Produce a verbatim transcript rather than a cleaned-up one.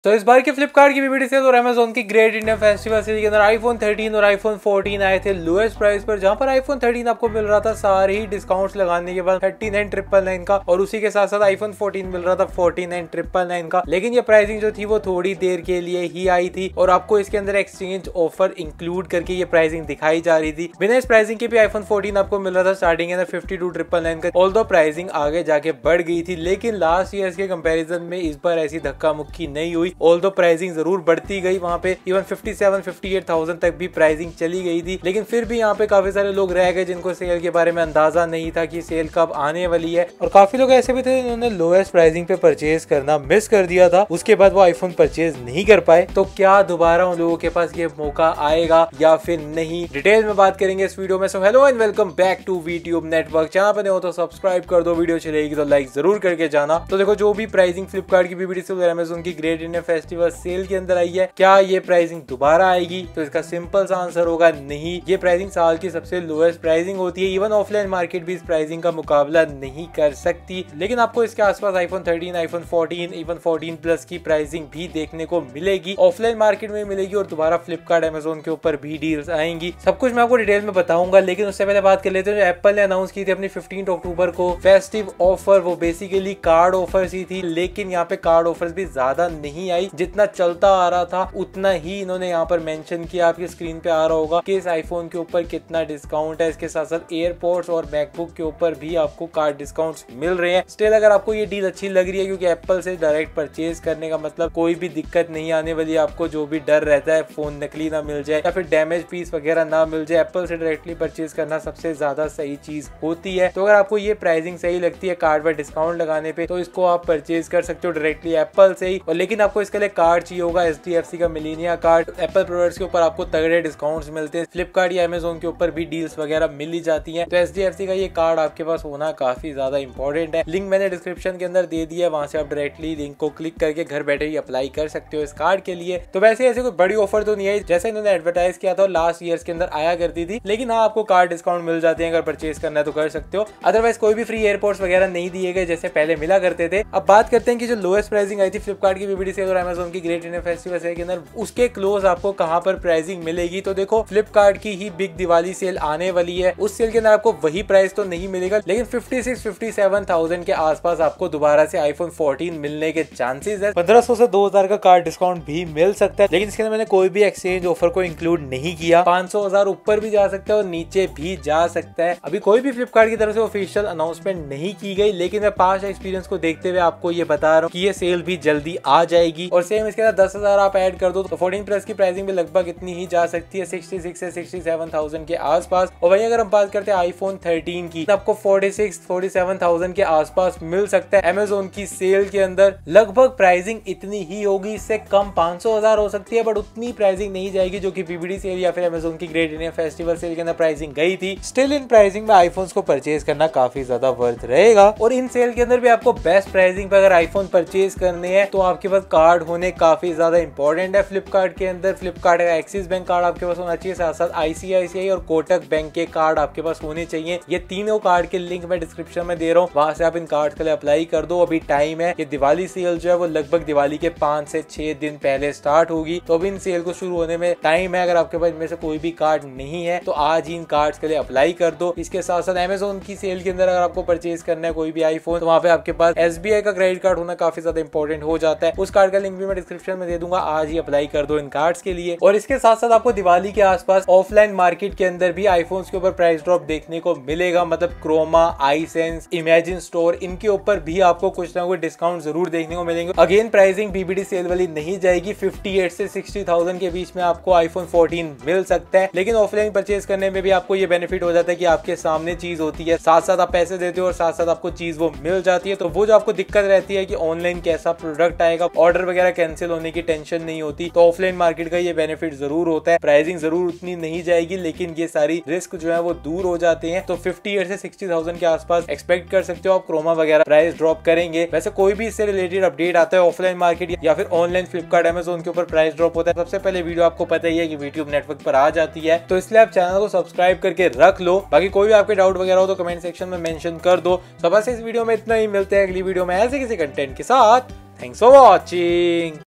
तो इस बार की फ्लिपकार्ट की वीडियो सेल और अमेजोन की ग्रेट इंडियन फेस्टिवल सेल के अंदर आईफोन थर्टीन और आईफोन फोर्टीन आए थे लोएस्ट प्राइस पर, जहां पर आईफोन थर्टीन आपको मिल रहा था सारे ही डिस्काउंट्स लगाने के बाद थर्टी नाइन ट्रिपल नाइन का, और उसी के साथ साथ आईफोन फोर्टीन मिल रहा था फोर्टी नाइन ट्रिपल नाइन का। लेकिन ये प्राइसिंग जो थी वो थोड़ी देर के लिए ही आई थी और आपको इसके अंदर एक्सचेंज ऑफर इंक्लूड करके ये प्राइसिंग दिखाई जा रही थी। बिना इस प्राइसिंग के भी आईफोन फोर्टीन आपको मिल रहा था स्टार्टिंग के अंदर फिफ्टी टू ट्रिपल नाइन का, ऑल्दो प्राइसिंग आगे जाके बढ़ गई थी। लेकिन लास्ट ईयर के कंपेरिजन में इस बार ऐसी धक्का मुक्की नहीं हुई, ऑल्दो प्राइसिंग जरूर बढ़ती गई, वहां पे even fifty seven fifty eight thousand तक भी प्राइसिंग चली गई थी। लेकिन फिर भी यहाँ पे काफी सारे लोग रह गए जिनको सेल के बारे में अंदाजा नहीं था कि सेल कब आने वाली है, और काफी लोग ऐसे भी थे जिन्होंने लोएस्ट प्राइसिंग पे परचेज करना मिस कर दिया था, उसके बाद वो आईफोन परचेज नहीं कर पाए। तो क्या दोबारा उन लोगों के पास ये मौका आएगा या फिर नहीं, डिटेल में बात करेंगे इस वीडियो में। So hello and welcome back to VTube network. Channel पर हो तो सब्सक्राइब कर दो, वीडियो चलेगी तो लाइक जरूर करके जाना। तो देखो, जो भी प्राइसिंग फ्लिपकार्ट की बीबीडी से अमेजोन की ग्रेट इंडियन फेस्टिवल सेल के अंदर आई है, क्या ये प्राइसिंग दोबारा आएगी? तो इसका सिंपल सा आंसर होगा नहीं। ये प्राइसिंग साल की सबसे लोएस्ट प्राइसिंग होती है, इवन ऑफलाइन मार्केट भी इस प्राइसिंग का मुकाबला नहीं कर सकती। लेकिन आपको इसके आसपास iPhone thirteen, iPhone fourteen, even fourteen plus की प्राइसिंग भी देखने को मिलेगी, ऑफलाइन मार्केट में मिलेगी, और दोबारा फ्लिपकार्ट अमेजोन के ऊपर भी डील्स आएंगी। सब कुछ मैं आपको डिटेल में बताऊंगा, लेकिन उससे पहले बात कर लेते हैं जो एप्पल ने अनाउंस की थी अपनी फिफ्टीन अक्टूबर को फेस्टिव ऑफर। वो बेसिकली कार्ड ऑफर्स ही थी, लेकिन यहाँ पे कार्ड ऑफर्स भी ज्यादा नहीं आई, जितना चलता आ रहा था उतना ही इन्होंने यहाँ पर मेंशन किया। आपकी स्क्रीन पे आ रहा होगा कि इस आईफोन के ऊपर कितना डिस्काउंट है। इसके साथ साथ एयरपोर्ट्स और मैकबुक के ऊपर भी आपको कार्ड डिस्काउंट्स मिल रहे हैं। स्टिल अगर आपको ये डील अच्छी लग रही है, क्योंकि एप्पल से डायरेक्ट परचेज करने का मतलब कोई भी दिक्कत नहीं आने वाली है आपको। जो भी डर रहता है फोन नकली ना मिल जाए या फिर डैमेज पीस वगैरह ना मिल जाए, एप्पल से डायरेक्टली परचेज करना सबसे ज्यादा सही चीज होती है। तो अगर आपको ये प्राइसिंग सही लगती है कार्ड पर डिस्काउंट लगाने पे, तो इसको आप परचेज कर सकते हो डायरेक्टली एप्पल से ही। और लेकिन आपको इसके लिए कार्ड चाहिए होगा, एच डी एफ सी का मिलेनिया कार्ड। एप्पल प्रोडक्ट्स के ऊपर आपको तगड़े डिस्काउंट्स मिलते हैं, फ्लिपकार्ट या अमेजोन के ऊपर भी डील्स वगैरह मिल ही जाती हैं। तो एच डी एफ सी का ये कार्ड आपके पास होना काफी ज्यादा इंपॉर्टेंट है। लिंक मैंने डिस्क्रिप्शन के अंदर दे दिया है, वहां से आप डायरेक्टली लिंक को क्लिक करके घर बैठे ही अप्लाई कर सकते हो इस कार्ड के लिए। तो वैसे ऐसे कोई बड़ी ऑफर तो नहीं है जैसे इन्होंने एडवर्टाइज किया था लास्ट ईयर के अंदर आया करती थी, लेकिन हाँ आपको कार्ड डिस्काउंट मिल जाते हैं। अगर परचेज करना है तो कर सकते हो, अदरवाइज कोई भी फ्री एयरपोर्ट्स वगैरह नहीं दिए गए जैसे पहले मिला करते थे। अब बात करते हैं कि जो लोएस्ट प्राइसिंग आई थी फ्लिपकार्ट की बीबीडी सेल और अमेजोन की ग्रेट इंडियन फेस्टिवल सेल के अंदर, उसके क्लोज आपको कहां पर प्राइसिंग मिलेगी। तो देखो, फ्लिपकार्ट की ही बिग दिवाली सेल आने वाली है, उस सेल के अंदर आपको वही प्राइस तो नहीं मिलेगा, लेकिन fifty six fifty seven thousand के आसपास आपको दोबारा से आईफोन फोर्टीन मिलने के चांसेस है। पंद्रह सौ से दो हजार का कार्ड डिस्काउंट भी मिल सकता है, लेकिन इसके अंदर मैंने कोई भी एक्सचेंज ऑफर को इंक्लूड नहीं किया। पांच सौ हजार ऊपर भी जा सकता है और नीचे भी जा सकता है। अभी कोई भी फ्लिपकार्ट की तरफ से ऑफिशियल अनाउंसमेंट नहीं की गई, लेकिन मैं पास्ट एक्सपीरियंस को देखते हुए आपको ये बता रहा हूँ कि ये सेल भी जल्दी आ जाएगी। और सेम इसके अंदर दस हजार आप ऐड कर दो तो फोर्टीन प्लस की प्राइसिंग भी लगभग इतनी ही जा सकती है, सिक्सटी सिक्स से सिक्सटी सेवन थाउजेंड के आसपास। और वहीं अगर हम बात करते हैं आईफोन थर्टीन की, तो आपको forty six forty seven thousand के आसपास मिल सकता है अमेजोन की सेल के अंदर। लगभग प्राइसिंग इतनी ही होगी, इससे कम पांच सौ हजार हो सकती है, बट उतनी प्राइसिंग नहीं जाएगी जो कि बीबीडी सेल या फिर अमेजोन की ग्रेट इंडियन फेस्टिवल सेल के अंदर प्राइसिंग गई थी। स्टिल इन प्राइसिंग में आईफोन्स को परचेज करना काफी ज्यादा वर्थ रहेगा। और इन सेल के अंदर भी आपको बेस्ट प्राइसिंग पे अगर आईफोन परचेज करने हैं तो आपके पास कार्ड होने काफी ज्यादा इंपॉर्टेंट है। फ्लिपकार्ट के अंदर फ्लिपकार्ट का एक्सिस बैंक कार्ड आपके पास होना चाहिए, साथ साथ आईसीआईसीआई और कोटक बैंक के कार्ड आपके पास होने चाहिए। ये तीनों कार्ड के लिंक मैं डिस्क्रिप्शन में दे रहा हूँ, वहां से आप इन कार्ड के लिए अप्लाई कर दो। अभी टाइम है, ये दिवाली सेल जो है वो लगभग दिवाली के पांच से छह दिन पहले स्टार्ट होगी, तो अभी इन सेल को शुरू होने में टाइम है। अगर आपके पास इनमें से कोई भी कार्ड नहीं है तो आज ही इन कार्ड के लिए अप्लाई कर दो। इसके साथ साथ अमेजोन की सेल के अंदर अगर आपको परचेज करना है कोई भी आईफोन, तो वहाँ पे आपके पास एसबीआई का क्रेडिट कार्ड होना काफी ज्यादा इंपॉर्टेंट हो जाता है। उस कार्ड का लिंक भी मैं डिस्क्रिप्शन में दे दूंगा, आज ही अप्लाई कर दो इन कार्ड्स के लिए। और इसके साथ साथ आपको दिवाली के आसपास ऑफलाइन मार्केट के अंदर भी आईफोन्स के ऊपर प्राइस ड्रॉप देखने को मिलेगा, मतलब क्रोमा, आईसेंस, इमेजिन स्टोर, इनके ऊपर भी आपको कुछ ना कुछ डिस्काउंट जरूर देखने को मिलेंगे। अगेन प्राइसिंग बीबीडी सेल वाली नहीं जाएगी, फिफ्टी एट से सिक्सटी थाउजेंड के बीच में आपको आईफोन फोर्टीन मिल सकता है। लेकिन ऑफलाइन परचेज करने में भी आपको ये बेनिफिट हो जाता है कि आपके सामने चीज होती है, साथ साथ आप पैसे देते हो और साथ साथ आपको चीज वो मिल जाती है। तो वो जो आपको दिक्कत रहती है कि ऑनलाइन कैसा प्रोडक्ट आएगा, ऑर्डर वगैरह कैंसिल होने की टेंशन नहीं होती, तो ऑफलाइन मार्केट का ये बेनिफिट जरूर होता है। प्राइसिंग जरूर उतनी नहीं जाएगी, लेकिन ये सारी रिस्क जो है वो दूर हो जाते हैं। तो फिफ्टी एट से सिक्सटी थाउजेंड के आसपास एक्सपेक्ट कर सकते हो आप क्रोमा वगैरह प्राइस ड्रॉप करेंगे। वैसे कोई भी इससे रिलेटेड अपडेट आता है ऑफलाइन मार्केट या फिर ऑनलाइन फ्लिपकार्ट अमेजोन के ऊपर प्राइस ड्रॉप होता है, सबसे पहले वीडियो आपको पता ही है कि यूट्यूब नेटवर्क पर आ जाती है। तो इसलिए आप चैनल को सब्सक्राइब करके रख लो। बाकी कोई भी आपके डाउट वगैरह हो तो कमेंट सेक्शन में मेंशन कर दो। तो बस इस वीडियो में इतना ही, मिलते हैं अगली वीडियो में ऐसे किसी कंटेंट के साथ। Thanks for watching.